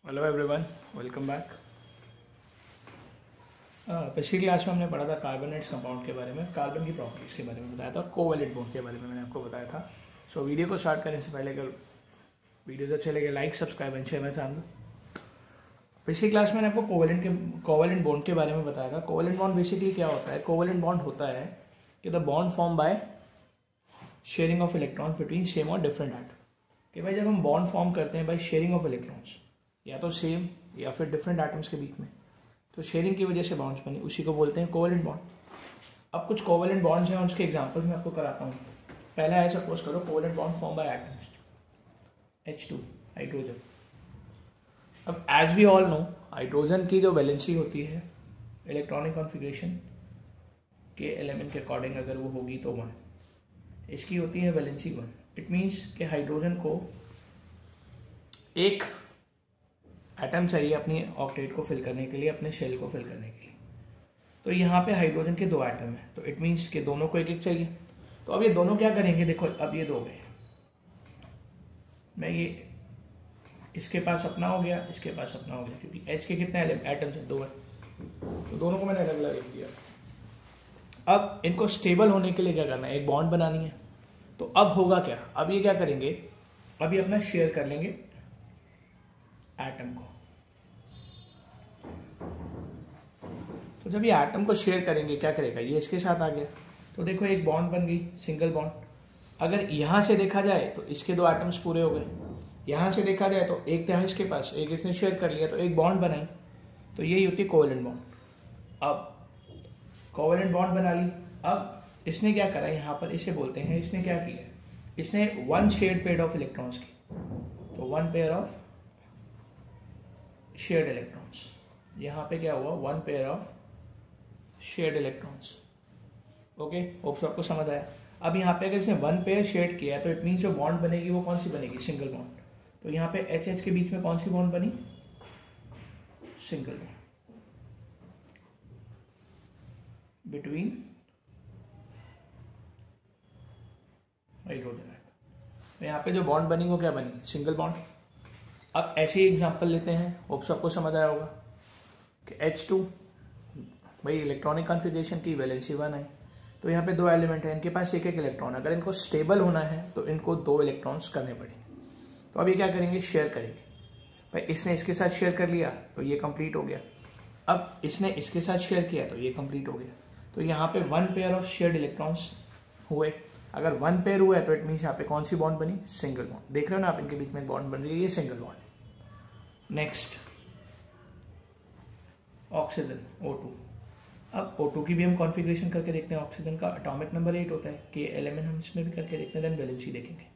Hello everyone, welcome back. पिछली class में हमने पढ़ा था कार्बोनेट्स कंपाउंड के बारे में, कार्बन की प्रॉपर्टीज़ के बारे में बताया था और कोवैलेंट बॉन्ड के बारे में मैंने आपको बताया था। सो वीडियो को स्टार्ट करने से पहले अगर वीडियो अच्छे लगे like subscribe and share my channel. पिछली क्लास में मैंने आपको कोवैलेंट बॉन्ड के बारे में बताया था। कोवैलेंट बॉन्ड बेसिकली क्या होता है? कोवैलेंट बॉन्ड होता है कि the bond form by sharing of electrons between same और डिफरेंट एटम। कि भाई जब हम बॉन्ड फॉर्म करते हैं बाय शेयरिंग ऑफ इलेक्ट्रॉन्स, या तो सेम या फिर डिफरेंट एटम्स के बीच में, तो शेयरिंग की वजह से बॉन्ड्स बने, उसी को बोलते हैं कोवैलेंट बॉन्ड। अब कुछ कोवैलेंट बॉन्ड्स हैं, उसके एग्जांपल मैं आपको कराता हूँ। पहला है, सपोज करो covalent bond form by atoms H2 hydrogen. अब as we all know, hydrogen की जो वैलेंसी होती है इलेक्ट्रॉनिक कॉन्फ़िगरेशन के एलिमेंट के अकॉर्डिंग अगर वो होगी तो 1, इसकी होती है वैलेंसी 1। इट मीन्स कि हाइड्रोजन को एक एटम चाहिए अपनी ऑक्टेट को फिल करने के लिए, अपने शेल को फिल करने के लिए। तो यहाँ पे हाइड्रोजन के 2 एटम है, तो इट मीन्स कि दोनों को एक एक चाहिए। तो अब ये दोनों क्या करेंगे? देखो, अब ये 2 गए, मैं ये इसके पास अपना हो गया, इसके पास अपना हो गया, क्योंकि H के कितने एटम्स हैं? 2 है, तो दोनों को मैंने अलग अलग लिख दिया। अब इनको स्टेबल होने के लिए क्या करना है? एक बॉन्ड बनानी है। तो अब होगा क्या? अब ये क्या करेंगे? अब ये अपना शेयर कर लेंगे एटम को। तो जब ये एटम को शेयर करेंगे, क्या करेगा? ये इसके साथ आ गया, तो देखो एक बॉन्ड बन गई, सिंगल बॉन्ड। अगर यहां से देखा जाए तो इसके 2 एटम्स पूरे हो गए, यहां से देखा जाए तो एक था इसके पास, एक इसने शेयर कर लिया, तो एक बॉन्ड बनाई। तो यही होती है कोवैलेंट बॉन्ड। अब कोवैलेंट बॉन्ड बना ली। अब इसने क्या करा? यहां पर इसे बोलते हैं, इसने क्या किया? इसने 1 शेयर्ड पेयर ऑफ इलेक्ट्रॉन्स की। तो 1 पेयर ऑफ शेयर्ड इलेक्ट्रॉन्स, यहां पे क्या हुआ? 1 pair of shared electrons. Okay, hope so आपको समझ आया। अब यहाँ पे अगर इसने 1 पेयर शेयर किया तो इट मीन्स जो बॉन्ड बनेगी वो कौन सी बनेगी? Single bond. तो यहाँ पे HH के बीच में कौन सी बॉन्ड बनी? Single bond between hydrogen atom. तो यहाँ पे जो बॉन्ड बनी वो क्या बनी? Single bond. अब ऐसे ही एग्जांपल लेते हैं, होप सो आपको समझ आया होगा कि H2 भाई इलेक्ट्रॉनिक कॉन्फ़िगरेशन की वैलेंसी 1 है, तो यहाँ पे 2 एलिमेंट है, इनके पास एक एक इलेक्ट्रॉन। अगर इनको स्टेबल होना है तो इनको 2 इलेक्ट्रॉन्स करने पड़ेंगे। तो अब ये क्या करेंगे? शेयर करेंगे। भाई इसने इसके साथ शेयर कर लिया तो ये कंप्लीट हो गया। अब इसने इसके साथ शेयर किया तो ये कंप्लीट हो गया। तो यहाँ पे 1 पेयर ऑफ शेयर्ड इलेक्ट्रॉन्स हुए। अगर 1 पेयर हुआ है तो इट मीन्स यहाँ पे कौन सी बॉन्ड बनी? Single bond. देख रहे हो ना आप, इनके बीच में बॉन्ड बन रही है, ये single bond. Next oxygen O2। अब O2 की भी हम कॉन्फ़िगरेशन करके देखते हैं। ऑक्सीजन का एटॉमिक नंबर 8 होता है, के एलिमेंट हम इसमें भी करके देखते हैं, देन वैलेंसी देखेंगे।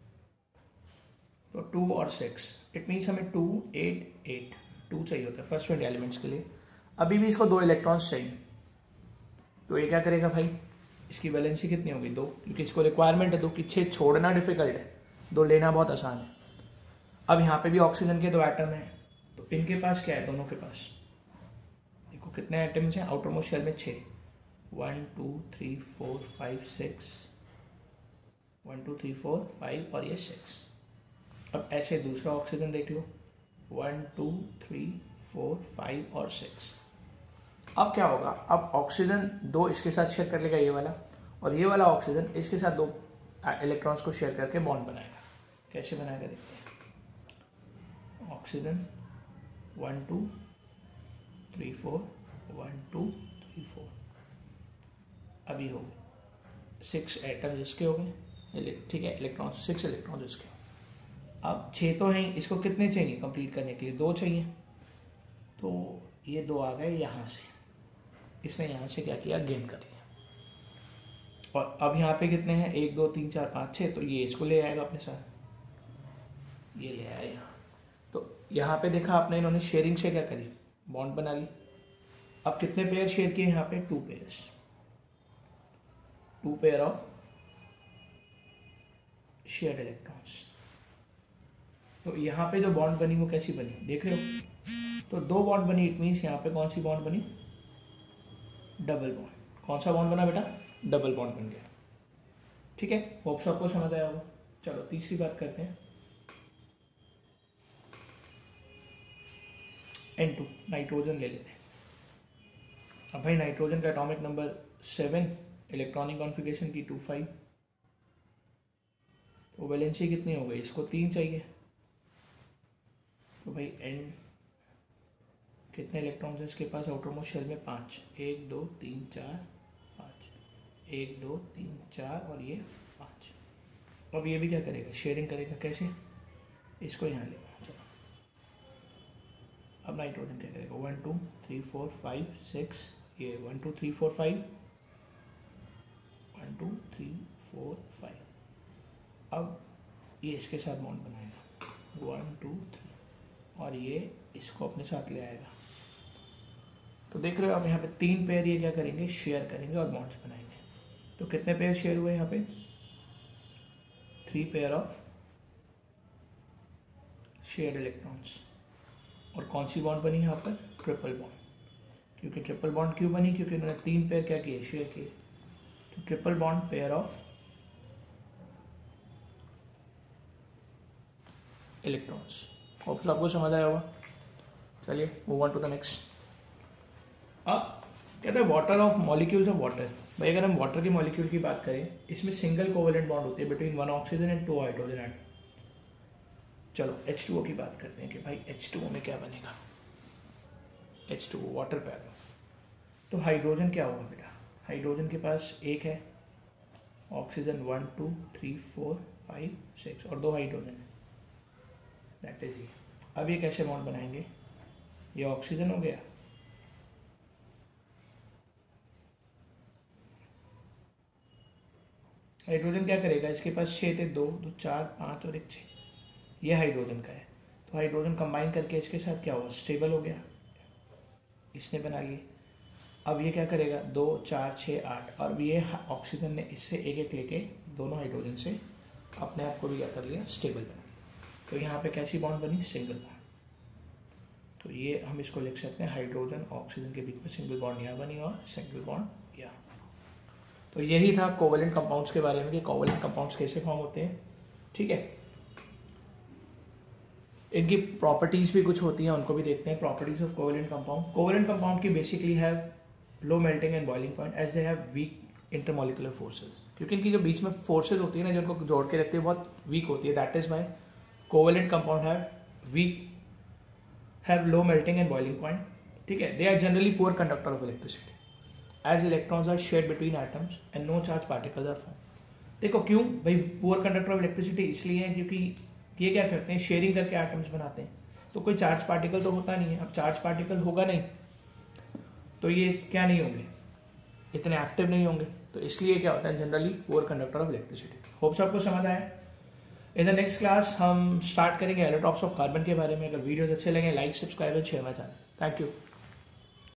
तो 2 और 6, इट मीन्स हमें 2 8 8 2 चाहिए होता है फर्स्ट 20 एलिमेंट्स के लिए। अभी भी इसको 2 इलेक्ट्रॉन्स चाहिए, तो ये क्या करेगा भाई? इसकी वैलेंसी कितनी होगी? 2, क्योंकि इसको रिक्वायरमेंट है 2 की। 6 छोड़ना डिफिकल्ट है, 2 लेना बहुत आसान है। अब यहाँ पे भी ऑक्सीजन के 2 एटम हैं, तो इनके पास क्या है? दोनों के पास देखो कितने एटम्स हैं आउटर मोस्ट शेल में? 6, 1 2 3 4 5 6, 1 2 3 4 5 और ये 6। अब ऐसे दूसरा ऑक्सीजन देख लो, 1 2 3 4 5 और 6। अब क्या होगा? अब ऑक्सीजन 2 इसके साथ शेयर कर लेगा, ये वाला, और ये वाला ऑक्सीजन इसके साथ 2 इलेक्ट्रॉन्स को शेयर करके बॉन्ड बनाएगा। कैसे बनाएगा देखते हैं। ऑक्सीजन 1 2 3 4 1 2 3 4, अभी हो गए 6 एटम जिसके हो गए, ठीक है, इलेक्ट्रॉन 6 इलेक्ट्रॉन जिसके। अब 6 तो हैं, इसको कितने चाहिए कंप्लीट करने के लिए? 2 चाहिए। तो ये 2 आ गए यहाँ से, इसने यहाँ से क्या किया? गेन कर लिया। और अब यहाँ पे कितने हैं? 1 2 3 4 5 6, तो ये इसको ले आएगा अपने साथ, ये ले आया यहाँ। तो यहाँ पे देखा आपने, इन्होंने शेयरिंग से क्या करी? बॉन्ड बना ली। अब कितने पेयर शेयर किए? यहाँ पे 2 pairs, 2 pair of shared electrons. तो यहाँ पे जो बॉन्ड बनी वो कैसी बनी? देख रहे हो? तो 2 बॉन्ड बनी, इट मीन्स यहाँ पे कौन सी बॉन्ड बनी? Double bond. कौन सा बॉन्ड बना बेटा? डबल बॉन्ड बन गया। ठीक है, होप सो आपको समझ आया होगा। चलो तीसरी बात करते हैं। N2 नाइट्रोजन ले लेते हैं। अब भाई नाइट्रोजन का एटॉमिक नंबर 7, इलेक्ट्रॉनिक कॉन्फ़िगरेशन की 2,5, तो वैलेंसी कितनी हो गई, इसको 3 चाहिए, तो भाई N कितने इलेक्ट्रॉन्स हैं इसके पास आउटर मोस्ट शेल में 5, 1 2 3 4 5, 1 2 3 4 और ये 5। अब ये भी क्या करेगा, शेयरिंग करेगा, कैसे, इसको यहाँ लेगा। चलो अब नाइट्रोजन क्या करेगा, 1 2 3 4 5 6, ये 1 2 3 4 5, 1 2 3 4 5। अब ये इसके साथ बॉन्ड बनाएगा 1 2 3 और ये इसको अपने साथ ले आएगा। तो देख रहे हो आप यहाँ पे 3 पेयर ये क्या करेंगे, शेयर करेंगे और बॉन्ड्स बनाएंगे। तो कितने पेयर शेयर हुए यहाँ पे, 3 पेयर ऑफ शेयर्ड इलेक्ट्रॉन्स। और कौन सी बॉन्ड बनी यहाँ पर, ट्रिपल बॉन्ड। क्योंकि ट्रिपल बॉन्ड क्यों बनी, क्योंकि उन्होंने 3 पेयर क्या किए, शेयर किए। तो triple bond pair of electrons. Hope so आपको समझ आया होगा। चलिए move on to the next. अब कहते हैं water of molecules of water. भाई अगर हम वाटर के मॉलिक्यूल की बात करें, इसमें सिंगल कोवेलेंट बॉन्ड होती है between 1 oxygen and 2 hydrogen atom. चलो H2O की बात करते हैं कि भाई H2O में क्या बनेगा, H2O वाटर पैर। तो हाइड्रोजन क्या होगा बेटा, हाइड्रोजन के पास एक है, ऑक्सीजन 1 2 3 4 5 6 और 2 हाइड्रोजन है, दैट इज ये। अब ये कैसे बॉन्ड बनाएंगे, ये ऑक्सीजन हो गया, हाइड्रोजन क्या करेगा, इसके पास 6 थे, 2 2 4 5 और 1 6, ये हाइड्रोजन का है। तो हाइड्रोजन कंबाइन करके इसके साथ क्या हुआ, स्टेबल हो गया, इसने बना लिए। अब ये क्या करेगा, 2 4 6 8 और ये ऑक्सीजन ने इससे एक एक लेके दोनों हाइड्रोजन से अपने आप को भी क्या कर लिया, स्टेबल बना लिया। तो यहाँ पे कैसी बॉन्ड बनी, सिंगल बॉन्ड। तो ये हम इसको लिख सकते हैं, हाइड्रोजन ऑक्सीजन के बीच में सिंगल बॉन्ड यहाँ बनी और सिंगल बॉन्ड यहाँ। तो यही था कोवेलेंट कंपाउंड्स के बारे में कि कोवेलेंट कंपाउंड्स कैसे फॉर्म होते हैं। ठीक है, इनकी प्रॉपर्टीज भी कुछ होती हैं, उनको भी देखते हैं। Properties of covalent compound. Covalent compound की basically have low melting and boiling point as they have weak intermolecular forces. क्योंकि इनकी जो बीच में फोर्सेज होती है ना, जो उनको जोड़ के रखती है, बहुत वीक होती है। That is why covalent compound have low melting and boiling point. ठीक है, they are generally poor conductor of electricity as electrons are shared between atoms and no charge particles are form. देखो क्यों भाई poor conductor of electricity इसलिए है क्योंकि ये क्या करते हैं, शेयरिंग करके एटम्स बनाते हैं। तो कोई चार्ज पार्टिकल तो होता नहीं है। अब चार्ज पार्टिकल होगा नहीं तो ये क्या नहीं होंगे, इतने एक्टिव नहीं होंगे। तो इसलिए क्या होता है, generally poor conductor of electricity. Hopes आपको समझ आया। इन द नेक्स्ट क्लास हम स्टार्ट करेंगे एलोट्रॉप्स ऑफ कार्बन के बारे में। अगर वीडियोस अच्छे लगे like subscribe and share my channel. Thank you.